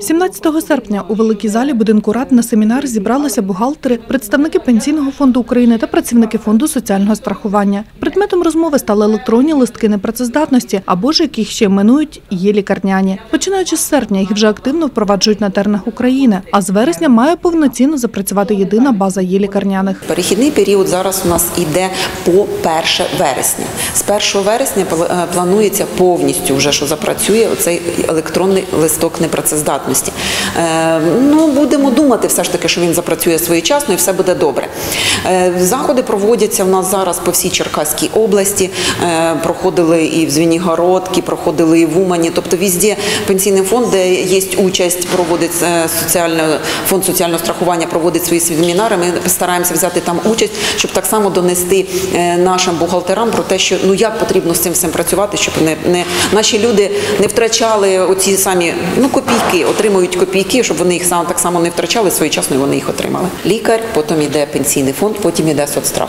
17 серпня у Великій залі будинку рад на семінар зібралися бухгалтери, представники Пенсійного фонду України та працівники Фонду соціального страхування. Предметом розмови стали електронні листки непрацездатності, або ж яких ще іменують «є-лікарняні». Починаючи з серпня їх вже активно впроваджують на теренах України, а з вересня має повноцінно запрацювати єдина база є-лікарняних. Перехідний період зараз у нас йде по 1 вересня. З 1 вересня планується повністю вже, що запрацює оцей електронний листок непрацездатності. Будемо думати все ж таки, що він запрацює своєчасно і все буде добре. Заходи проводяться у нас зараз по всій Черкаській області, проходили і в Звенигородці, проходили і в Умані, тобто везде Пенсійний фонд, де є участь, проводить фонд соціального страхування, проводить свої семінари, ми стараємося взяти там участь, щоб так само донести нашим бухгалтерам про те, що як потрібно з цим всім працювати, щоб наші люди не втрачали оці самі копійки, отримують копійки, щоб вони їх так само не втрачали, своєчасно вони їх отримали. Лікар, потім йде Пенсійний фонд, потім йде соцстрах.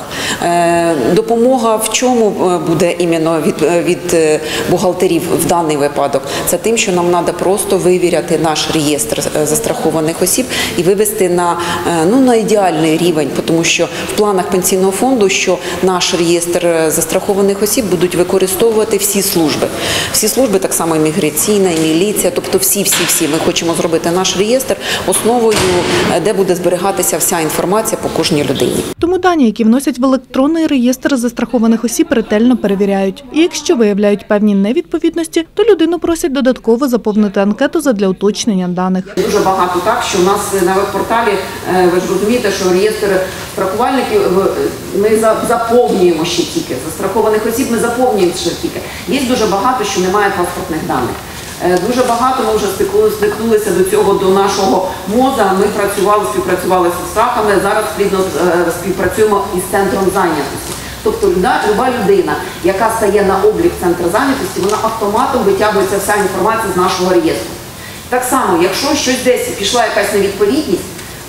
Допомога в чому буде іменно від бухгалтерів в даний випадок? Це тим, що нам треба просто вивіряти наш реєстр застрахованих осіб і вивести на ідеальний рівень, тому що в планах Пенсійного фонду, що наш реєстр застрахованих осіб будуть використовувати всі служби. Всі служби, так само і міграційна, і міліція, тобто всі. Ми хочемо зробити наш реєстр основою, де буде зберігатися вся інформація по кожній людині. Тому дані, які вносять в електронний реєстр застрахованих осіб, ретельно перевіряють. І якщо виявляють певні невідповідності, то людину просять додатково заповнити анкету задля уточнення даних. Дуже багато так, що у нас на веб-порталі, ви ж розумієте, що реєстр страхувальників ми заповнюємо ще тільки, застрахованих осіб ми заповнюємо ще тільки. Є дуже багато, що немає паспортних даних. Дуже багато ми вже стикнулися до цього, до нашого МОЗа, ми співпрацювали з соцстрахами, зараз плідно співпрацюємо із центром зайнятості. Тобто люба людина, яка стає на облік центру зайнятості, вона автоматом витягується вся інформація з нашого реєстру. Так само, якщо щось десь пішла якась невідповідність,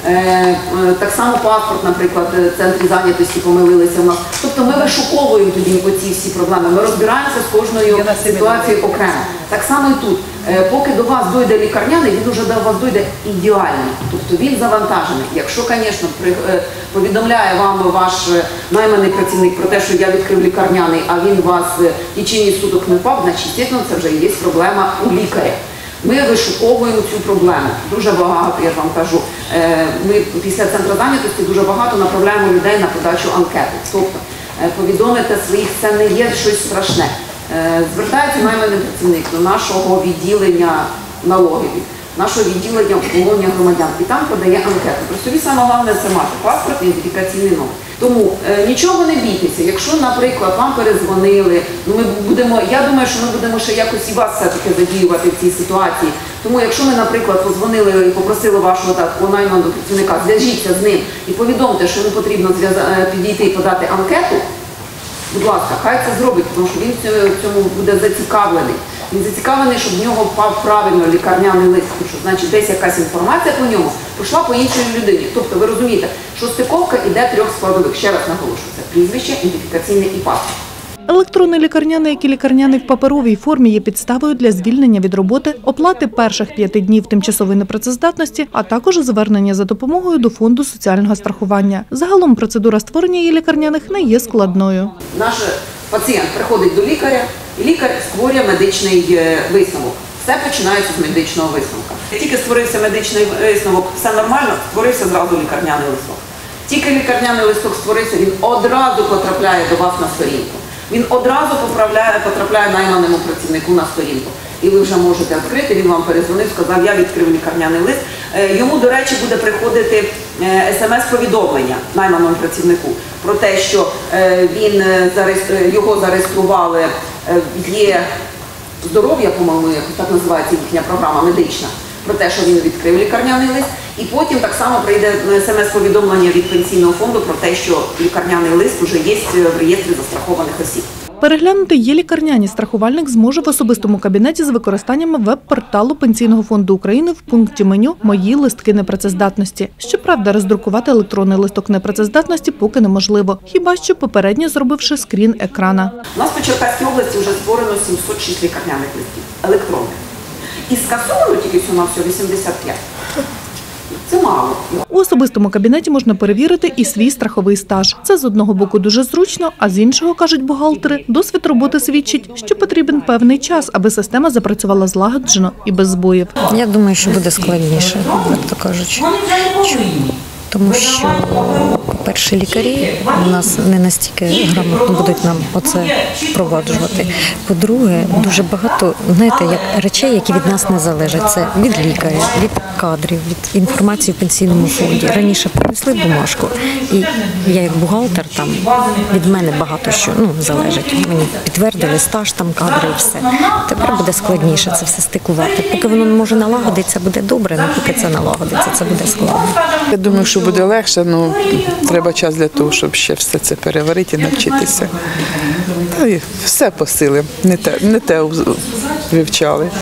так само паспорт, наприклад, в центрі зайнятості помилилися в нас. Тобто ми вишуковуємо тоді оці всі проблеми, ми розбираємося з кожною ситуацією окремо. Так само і тут. Поки до вас дойде лікарняний, він вже до вас дойде ідеальний, тобто він завантажений. Якщо, звісно, повідомляє вам ваш найманий працівник про те, що я відкрив лікарняний, а він у вас в течение суток не впав, значить, звісно, це вже є проблема у лікаря. Ми вишуковуємо цю проблему. Дуже багато, я вам кажу, ми після центру зайнятості дуже багато направляємо людей на подачу анкети. Тобто повідомити своїх, це не є щось страшне. Звертається найманий працівник до нашого відділення налогів, нашого відділення обслуговування громадян, і там подає анкету. Про собі саме головне це мати паспорт і ідентифікаційний номер. Тому нічого не бійтеся, якщо, наприклад, вам передзвонили, я думаю, що ми будемо ще якось і вас все-таки задіювати в цій ситуації. Тому якщо ми, наприклад, подзвонили і попросили вашого найманого працівника, зв'яжіться з ним і повідомте, що йому потрібно підійти і подати анкету, будь ласка, хай це зробить, тому що він в цьому буде зацікавлений. Він зацікавлений, щоб в нього впав правильно лікарняний лист, тому що, значить, десь якась інформація по ньому пройшла по іншій людині. Тобто, ви розумієте, що стиковка йде 3 складових. Ще раз наголошую, це прізвище, ідентифікаційний і паспорт. Електронний лікарняний, як і лікарняний в паперовій формі, є підставою для звільнення від роботи, оплати перших 5 днів тимчасової непрацездатності, а також звернення за допомогою до Фонду соціального страхування. Загалом процедура створення є-лікарняних не є складною. Наш пацієнт приходить до лікаря, і лікар створює медичний висновок. Все починається з медичного висновка. Тільки створився медичний висновок, все нормально, створився зразу лікарняний листок. Тільки лікарняний листок створився, він одразу потрапляє до вас на сторінку. Він одразу потрапляє найманому працівнику на сторінку. І ви вже можете відкрити, він вам перезвонив, сказав, я відкрив лікарняний лист. Йому, до речі, буде приходити смс-повідомлення найманому працівнику про те, що його зареєстрували в «Є здоров'я», по-моєму, так називається їхня програма медична, про те, що він відкрив лікарняний лист. І потім так само прийде смс-повідомлення від Пенсійного фонду про те, що лікарняний лист вже є в реєстрі застрахованих осіб. Переглянути є-лікарняні страхувальник зможе в особистому кабінеті з використанням веб-порталу Пенсійного фонду України в пункті меню «Мої листки непрацездатності». Щоправда, роздрукувати електронний листок непрацездатності поки неможливо, хіба що попередньо зробивши скрін екрана. У нас по Черкаській області вже створено 706 лікарняних листів електронних. І скасовано тільки всього 85. Це мало. У особистому кабінеті можна перевірити і свій страховий стаж. Це з одного боку дуже зручно, а з іншого, кажуть бухгалтери, досвід роботи свідчить, що потрібен певний час, аби система запрацювала злагоджено і без збоїв. Я думаю, що буде складніше, як то кажучи. Тому що, по-перше, лікарі у нас не настільки грамотно будуть нам оце впроваджувати. По-друге, дуже багато, знаєте, як речей, які від нас не залежать. Це від лікаря, від кадрів, від інформації в пенсійному фонді. Раніше принесли бумажку, і я як бухгалтер, там від мене багато що залежить. Мені підтвердили стаж, там кадри і все. Тепер буде складніше це все стикувати. Поки воно може налагодитися, буде добре, але поки це налагодиться, це буде складно. Я думаю, що буде легше, але треба час для того, щоб ще все це переварити і навчитися. Та й все по силі, не те вивчали.